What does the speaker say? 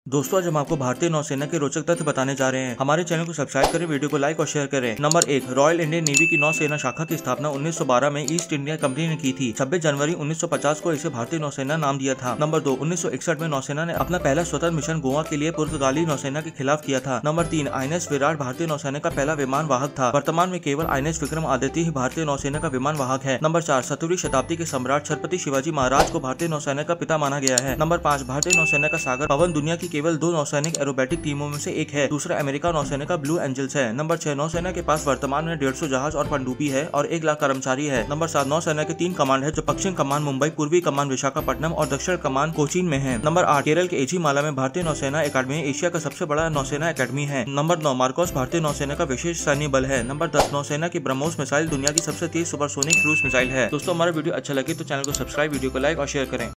दोस्तों आज हम आपको भारतीय नौसेना के रोचक तथ्य बताने जा रहे हैं। हमारे चैनल को सब्सक्राइब करें, वीडियो को लाइक और शेयर करें। नंबर 1, रॉयल इंडियन नेवी की नौसेना शाखा की स्थापना 1912 में ईस्ट इंडिया कंपनी ने की थी। 26 जनवरी 1950 को इसे भारतीय नौसेना नाम दिया था। नंबर 2, 1961 में नौसेना ने अपना पहला स्वतंत्र मिशन गोवा के लिए पुर्तगाली नौसेना के खिलाफ किया था। नंबर 3, INS विराट भारतीय नौसेना का पहला विमान वाहक था। वर्तमान में केवल INS विक्रमादित्य ही भारतीय नौसेना का विमान वाहक है। नंबर 4, 17वीं शताब्दी के सम्राट छत्रपति शिवाजी महाराज को भारतीय नौसेना का पिता माना गया है। नंबर 5, भारतीय नौसेना का सागर पवन दुनिया की केवल 2 नौसैनिक एरोबेटिक टीमों में से एक है। दूसरा अमेरिका नौसेना का ब्लू एंजल्स है। नंबर 6, नौसेना के पास वर्तमान में 150 जहाज और पनडुब्बी है और 1 लाख कर्मचारी है। नंबर 7, नौसेना के 3 कमांड है जो पश्चिम कमान मुंबई, पूर्वी कमान विशाखापट्टनम और दक्षिण कमान कोचीन में है। नंबर 8, केरल के एझीमाला में भारतीय नौसेना अकादमी एशिया का सबसे बड़ा नौसेना अकादमी है। नंबर 9, मार्कोस भारतीय नौसेना का विशेष सैन्य बल है। नंबर 10, नौसेना की ब्रह्मोस मिसाइल दुनिया की सबसे तेज सुपरसोनिक क्रूज मिसाइल है। दोस्तों हमारा वीडियो अच्छा लगे तो चैनल को सब्सक्राइब, वीडियो को लाइक और शेयर करें।